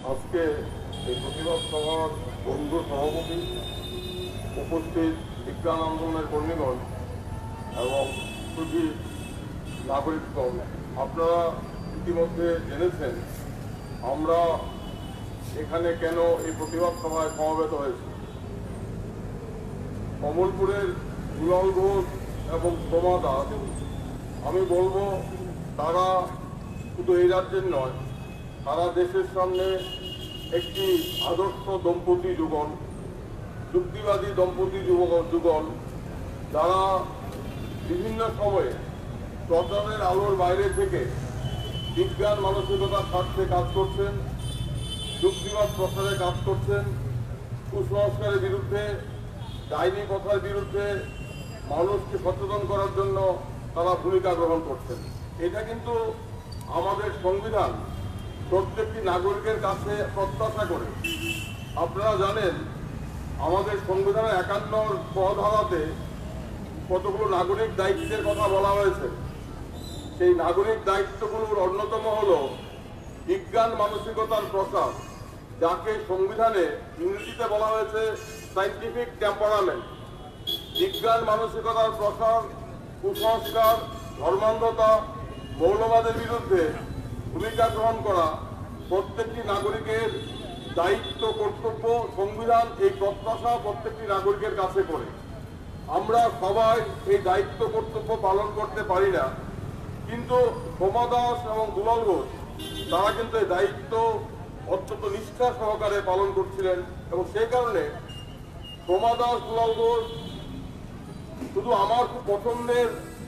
আজকে এই প্রতিবাদ সভার বন্ধু সভাপতি, উপস্থিত বিজ্ঞান আন্দোলনের কর্মীগণ এবং সুধী নাগরিকগণ, আপনারা ইতিমধ্যে জেনেছেন আমরা এখানে কেন এই প্রতিবাদ সভায় সমবেত হয়েছি। কমলপুরের দুলাল ঘোষ এবং সোমা দাস, আমি বলবো তারা শুধু এই রাজ্যের নয়, সারা দেশের সামনে একটি আদর্শ দম্পতি যুগল, যুক্তিবাদী দম্পতি যুগল, যারা বিভিন্ন সময়ে প্রচারের আলোর বাইরে থেকে বিজ্ঞান মানসিকতার স্বার্থে কাজ করছেন, যুক্তিবাদ প্রচারে কাজ করছেন, কুসংস্কারের বিরুদ্ধে, ডাইনি কথার বিরুদ্ধে মানুষকে সচেতন করার জন্য তারা ভূমিকা গ্রহণ করছেন। এটা কিন্তু আমাদের সংবিধান প্রত্যেকটি নাগরিকের কাছে প্রত্যাশা করে। আপনারা জানেন আমাদের সংবিধানের 51 ধারাতে কতগুলো নাগরিক দায়িত্বের কথা বলা হয়েছে। সেই নাগরিক দায়িত্বগুলোর অন্যতম হল বিজ্ঞান মানসিকতার প্রসার, যাকে সংবিধানে ইংরেজিতে বলা হয়েছে সায়েন্টিফিক টেম্পারামেন্ট। বিজ্ঞান মানসিকতার প্রসার, কুসংস্কার, ধর্মান্ধতা, মৌলবাদের বিরুদ্ধে ভূমিকা গ্রহণ করা প্রত্যেকটি নাগরিকের দায়িত্ব, কর্তব্য। সংবিধান এই প্রত্যাশা প্রত্যেকটি নাগরিকের কাছে করে। আমরা সবাই এই দায়িত্ব কর্তব্য পালন করতে পারি না, কিন্তু সোমা দাস এবং দুলাল ঘোষ তারা কিন্তু এই দায়িত্ব অত্যন্ত নিষ্ঠা সহকারে পালন করছিলেন। এবং সেই কারণে সোমা দাস, দুলাল ঘোষ শুধু আমার খুব পছন্দের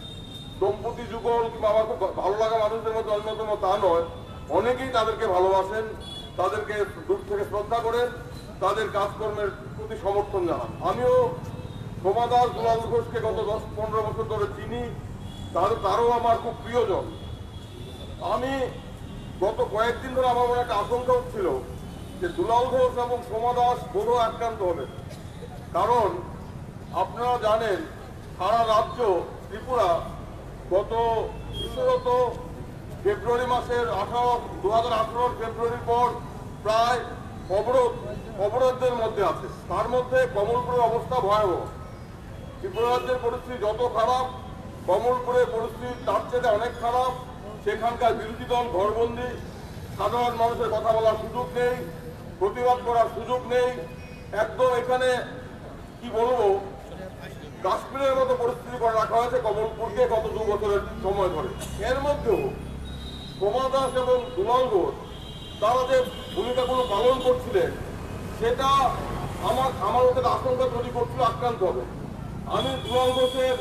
দম্পতি যুগল কিংবা আমার খুব ভালো লাগা মানুষদের মধ্যে অন্যতম তা নয়, অনেকেই তাদেরকে ভালোবাসেন, তাদেরকে দূর থেকে শ্রদ্ধা করেন, তাদের কাজকর্মের প্রতি সমর্থন জানান। আমিও সোমা দাস, দুলাল ঘোষকে গত 10-15 বছর ধরে চিনি, তারও আমার খুব প্রিয়জন। আমি গত কয়েকদিন ধরে আমার মনে একটা আশঙ্কা হচ্ছিল যে দুলাল ঘোষ এবং সোমা দাস বোধহয় আক্রান্ত হবেন। কারণ আপনারা জানেন সারা রাজ্য ত্রিপুরা গত বিশেষত ফেব্রুয়ারি মাসের 2018 ফেব্রুয়ারির পর প্রায় অবরোধের মধ্যে আছে। তার মধ্যে কমলপুরের অবস্থা ভয়াবহ। ত্রিপুরা রাজ্যের পরিস্থিতি যত খারাপ, কমলপুরের পরিস্থিতি তার চেয়ে অনেক খারাপ। সেখানকার বিরোধী দল ঘরবন্দি, সাধারণ মানুষের কথা বলার সুযোগ নেই, প্রতিবাদ করার সুযোগ নেই। একদম এখানে কি বলবো, কাশ্মীরের মতো পরিস্থিতি করে রাখা হয়েছে কমলপুরকে গত 2 বছরের সময় ধরে। এর মধ্যেও সোমা দাস এবং দুলাল ঘোষ তারা যে ভূমিকাগুলো পালন করছিলেন সেটা আমার ওদের আশঙ্কা তৈরি করছিল আক্রান্ত হবে। আমি দুলাল ঘোষের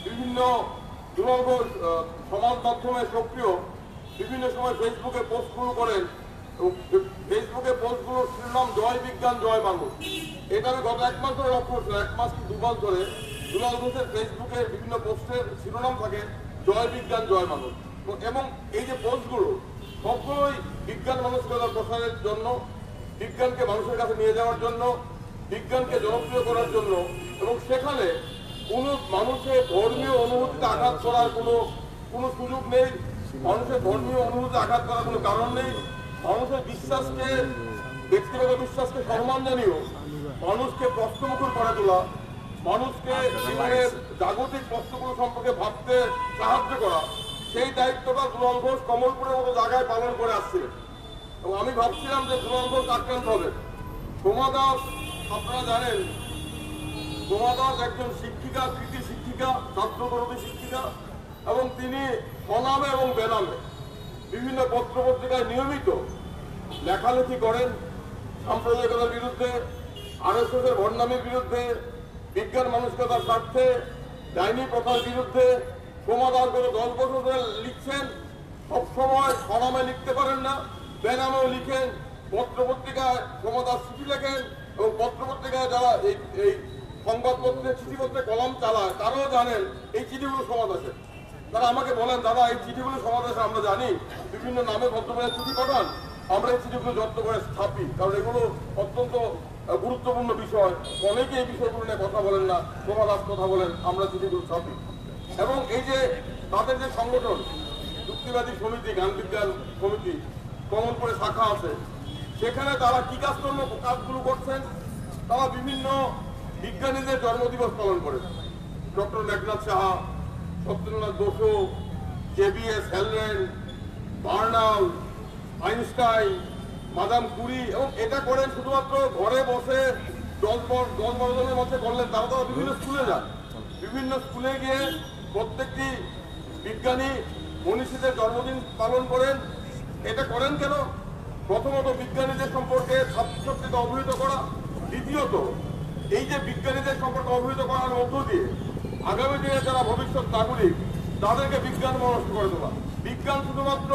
দুলাল ঘোষ সমাজ মাধ্যমে সক্রিয়, বিভিন্ন সময় ফেসবুকে পোস্টগুলো করেন এবং ফেসবুকে পোস্টগুলোর শিরোনাম জয় বিজ্ঞান জয় মানুষ। এটা আমি গত 1 মাস ধরে লক্ষ্য করছিলাম। 1 মাস কি 2 মাস ধরে দুলাল ঘোষের ফেসবুকে বিভিন্ন পোস্টের শিরোনাম থাকে জয় বিজ্ঞান জয় মানুষ। এবং এই যে পোস্টগুলো সবগুলোই বিজ্ঞান মানসিকতার প্রসারের জন্য, বিজ্ঞানকে মানুষের কাছে নিয়ে যাওয়ার জন্য, বিজ্ঞানকে জনপ্রিয় করার জন্য। এবং সেখানে কোনো মানুষের ধর্মীয় অনুভূতিতে আঘাত করার কোনো সুযোগ নেই, মানুষের ধর্মীয় অনুভূতিতে আঘাত করার কোনো কারণ নেই। মানুষের বিশ্বাসকে, ব্যক্তিগত বিশ্বাসকে সম্মান জানিয়েও মানুষকে প্রশ্নমুখর করে তোলা, মানুষকে জীবনের জাগতিক প্রশ্নগুলো সম্পর্কে ভাবতে সাহায্য করা, সেই দায়িত্বটা দুলাল ঘোষ কমলপুরের মতো জায়গায় পালন করে আসছিলেন। এবং আমি ভাবছিলাম যে দুলাল ঘোষ আক্রান্ত হবে। সোমা দাস, আপনারা জানেন সোমা দাস একজন শিক্ষিকা, কৃতি শিক্ষিকা, ছাত্রবিরোধী শিক্ষিকা, এবং তিনি অনামে এবং বেনামে বিভিন্ন পত্রপত্রিকায় নিয়মিত লেখালেখি করেন সাম্প্রদায়িকতার বিরুদ্ধে, আরএসএসের ভণ্ডামির বিরুদ্ধে, বিজ্ঞান মানসিকতার স্বার্থে, ডাইনি প্রথার বিরুদ্ধে। সোমা দাস গত 10 বছর ধরে লিখছেন। সবসময় অনামে লিখতে পারেন না, বেনামেও লিখেন। পত্রপত্রিকায় সোমা দাস চিঠি লেখেন, এবং পত্রপত্রিকায় যারা এই সংবাদপত্রে চিঠিপত্রে কলম চালায় তারাও জানেন এই চিঠিগুলো সোমা দাসের। তারা আমাকে বলেন, দাদা এই চিঠিগুলো সোমা দাসের, আমরা জানি বিভিন্ন নামে ভদ্রভাবে চিঠি পাঠান, আমরা এই চিঠিগুলো যত্ন করে ছাপি, কারণ এগুলো অত্যন্ত গুরুত্বপূর্ণ বিষয়। অনেকে এই বিষয়গুলো নিয়ে কথা বলেন না, সোমা দাস কথা বলেন, আমরা চিঠিগুলো ছাপি। এবং এই যে তাদের যে সংগঠন যুক্তিবাদী সমিতি, জ্ঞান বিজ্ঞান সমিতি, কমলপুরে শাখা আছে, সেখানে তারা কি কাজগুলো করছেন? তারা বিভিন্ন বিজ্ঞানীদের জন্মদিবস পালন করেছে। Doctor Meghnad Saha, Satyendranath Basu, JBS Haldane, Bernal, Einstein, madame Curie, এবং এটা করেন শুধুমাত্র ঘরে বসে 10-12 জনের মধ্যে করলেন। তারা বিভিন্ন স্কুলে যান, বিভিন্ন স্কুলে গিয়ে প্রত্যেকটি বিজ্ঞানী মনীষীদের জন্মদিন পালন করেন। এটা করেন কেন? প্রথমত বিজ্ঞানীদের সম্পর্কে ছাত্রছাত্রীকে অবহিত করা, দ্বিতীয়ত এই যে বিজ্ঞানীদের সম্পর্কে অবহিত করার মধ্য দিয়ে আগামী দিনে যারা ভবিষ্যৎ নাগরিক তাদেরকে বিজ্ঞান মনস্ক করে তোলা। বিজ্ঞান শুধুমাত্র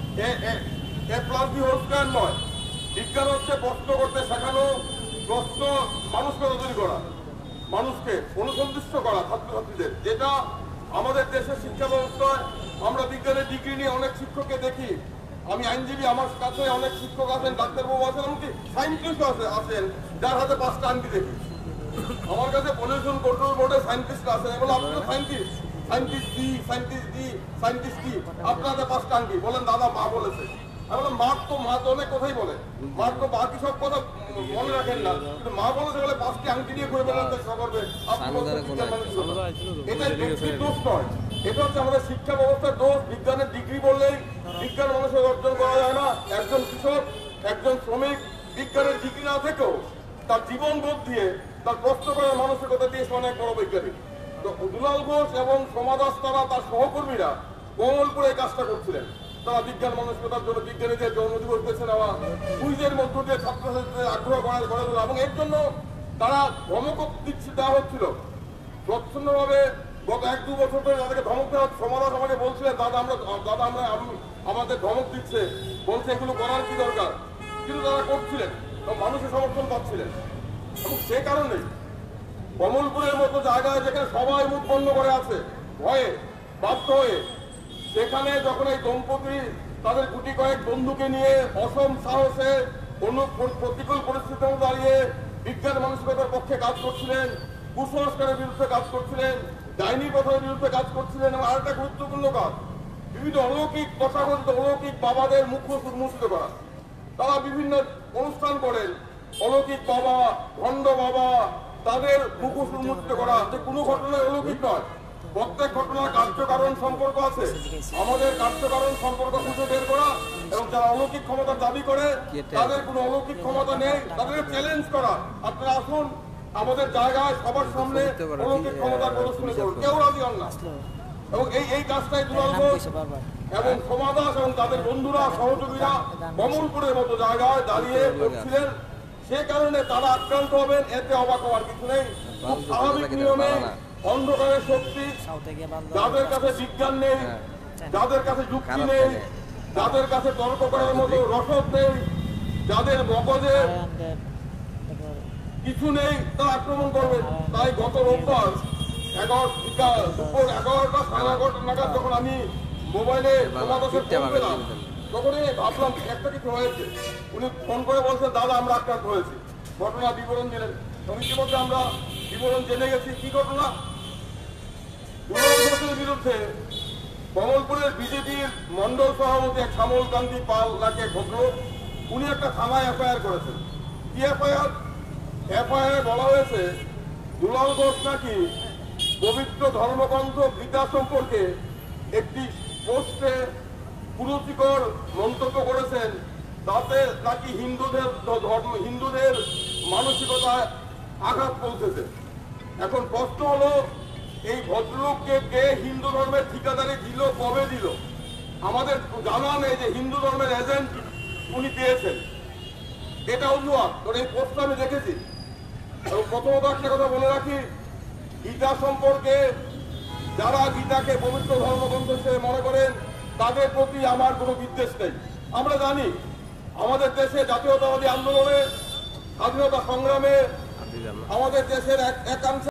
+B² নয়, বিজ্ঞান হচ্ছে প্রশ্ন করতে শেখানো, প্রশ্ন মানুষকে তৈরি করা, মানুষকে অনুসন্তুষ্ট করা ছাত্রছাত্রীদের, যেটা আমাদের দেশের শিক্ষা ব্যবস্থায় আমরা বিজ্ঞানের ডিগ্রি নিয়ে অনেক শিক্ষককে দেখি। আমি আইনজীবী, আমার কাছে অনেক শিক্ষক আছেন, ডাক্তারবাবু আছেন, এমনকি সায়েন্টিস্ট আছেন যার হাতে 5টা আংটি দেখি। আমার কাছে পলিউশন কন্ট্রোল বোর্ডের সায়েন্টিস্ট আছেন, এগুলো আপনি তো scientist, scientist D, scientist D, আপনার হাতে 5টা আংটি, বলেন দাদা মা বলেছে। আমি বললাম মা তো অনেক কথাই বলে, মার তো বাকি সব কথা মনে রাখেন না, কিন্তু মা বলেছে বলে 5টি আংটি নিয়ে ঘুরে বেড়াতে চেষ্টা করবে। এটা ব্যক্তির দোষ নয়, এটা হচ্ছে আমাদের শিক্ষা ব্যবস্থার দোষ। বিজ্ঞানের ডিগ্রি বললেই বিজ্ঞান মানুষের অর্জন করা যায় না। একজন কৃষক, একজন শ্রমিক বিজ্ঞানের ডিগ্রি না থেকেও তার জীবন বোধ দিয়ে, তার প্রশ্ন করার মানসিকতা দিয়ে সে অনেক বড় বৈজ্ঞানিক। তো দুলাল ঘোষ এবং সোমা দাস তারা তার সহকর্মীরা কমলপুরে এই কাজটা করছিলেন। তারা বিজ্ঞান মানসিকতার জন্য বিজ্ঞানীদের জন্মদিবস বেছে নেওয়া, কুইজের মধ্য দিয়ে ছাত্রছাত্রীদের আগ্রহ করে তোলা, এবং এর জন্য তারা ধমক দেওয়া হচ্ছিল প্রচ্ছন্নভাবে। গত 1-2 বছর ধরে তাদেরকে ধমক দেওয়া হচ্ছে। সোমা দাস আমাকে বলছিলেন দাদা আমরা আমাদের ধমক দিচ্ছে, বলছে এগুলো করার কি দরকার, কিন্তু তারা করছিলেন এবং মানুষের সমর্থন পাচ্ছিলেন। এবং সে কারণে কমলপুরের মতো জায়গায় যেখানে সবাই মুখ বন্ধ করে আছে ভয়ে, বাধ্য হয়ে, সেখানে যখন এই দম্পতি তাদের গুটি কয়েক বন্ধুকে নিয়ে অসম সাহসে প্রতিকূল পরিস্থিতিতে দাঁড়িয়ে বিজ্ঞান মানসিকতার পক্ষে কাজ করছিলেন, কুসংস্কারের বিরুদ্ধে কাজ করছিলেন, ডাইনি প্রথার বিরুদ্ধে কাজ করছিলেন, এবং আরেকটা গুরুত্বপূর্ণ কাজ বিভিন্ন অলৌকিক তথাকথিত অলৌকিক বাবাদের মুখ উন্মোচিত করা। তারা বিভিন্ন অনুষ্ঠান করেন, অলৌকিক বাবা, ভণ্ড বাবা, তাদের মুখোশ উন্মোচিত করা, যে কোনো ঘটনায় অলৌকিক নয়, প্রত্যেক ঘটনার কার্যকারণ সম্পর্ক আছে। আমাদের কার্যকারণ সম্পর্ক খুঁজে বের করা, এবং যারা অলৌকিক ক্ষমতার দাবি করে তাদের কোনো অলৌকিক ক্ষমতা নেই, তাদেরকে চ্যালেঞ্জ করা। আপনারা আসুন আমাদের জায়গায় সবার সামনে অলৌকিক ক্ষমতার প্রদর্শনী করুন, কেউ রাজি হন না। এবং এই কাজটাই দুলাল ঘোষ এবং সোমা দাস এবং তাদের বন্ধুরা, সহযোগীরা কমলপুরের মতো জায়গায় দাঁড়িয়ে করছিলেন। সে কারণে তারা আক্রান্ত হবেন, এতে অবাক হওয়ার কিছু নেই। খুব স্বাভাবিক নিয়মে অন্ধকারের শক্তি, যাদের কাছে বিজ্ঞান নেই, যাদের কাছে যুক্তি নেই, যাদের কাছে তর্ক করার মতো রসদ নেই, যাদের মগজে কিছু নেই, তারা আক্রমণ করবেন। তাই গত রোববার দুপুর 11টা সাড়ে 11টা নাগাদ যখন আমি মোবাইলে পেলাম, তখনই ভাবলাম একটা কিছু হয়েছে। উনি ফোন করে বলছেন দাদা আমরা আক্রান্ত হয়েছি, ঘটনা বিবরণ দিলেন। এবং ইতিমধ্যে আমরা বিবরণ জেনে গেছি। কি ঘটনা? দুলাল ঘোষের বিরুদ্ধে কমলপুরের বিজেপির মন্ডল সভাপতি এক শ্যামল কান্তি পাল নাকি ভদ্রলোক, উনি একটা থানায় এফআইআর করেছেন। কি এফআইআর বলা হয়েছে দুলাল ঘোষ নাকি পবিত্র ধর্মগ্রন্থ গীতা সম্পর্কে একটি পোস্টে কুরুচিকর মন্তব্য করেছেন, তাতে নাকি হিন্দুদের মানসিকতায় আঘাত পৌঁছেছে। এখন প্রশ্ন হলো এই ভদ্রলোককে কে হিন্দু ধর্মের ঠিকাদারি দিল, কবে দিল? আমাদের জানা নেই যে হিন্দু ধর্মের এজেন্ট উনি দিয়েছেন, এটা অজুহাত। এই পোস্টটা আমি দেখেছি। এবং প্রথমত একটা কথা বলে রাখি, গীতা সম্পর্কে যারা গীতাকে পবিত্র ধর্মগ্রন্থ হিসেবে মনে করেন তাদের প্রতি আমার কোনো বিদ্বেষ নেই। আমরা জানি আমাদের দেশে জাতীয়তাবাদী আন্দোলনে, স্বাধীনতা সংগ্রামে আমাদের দেশের একাংশ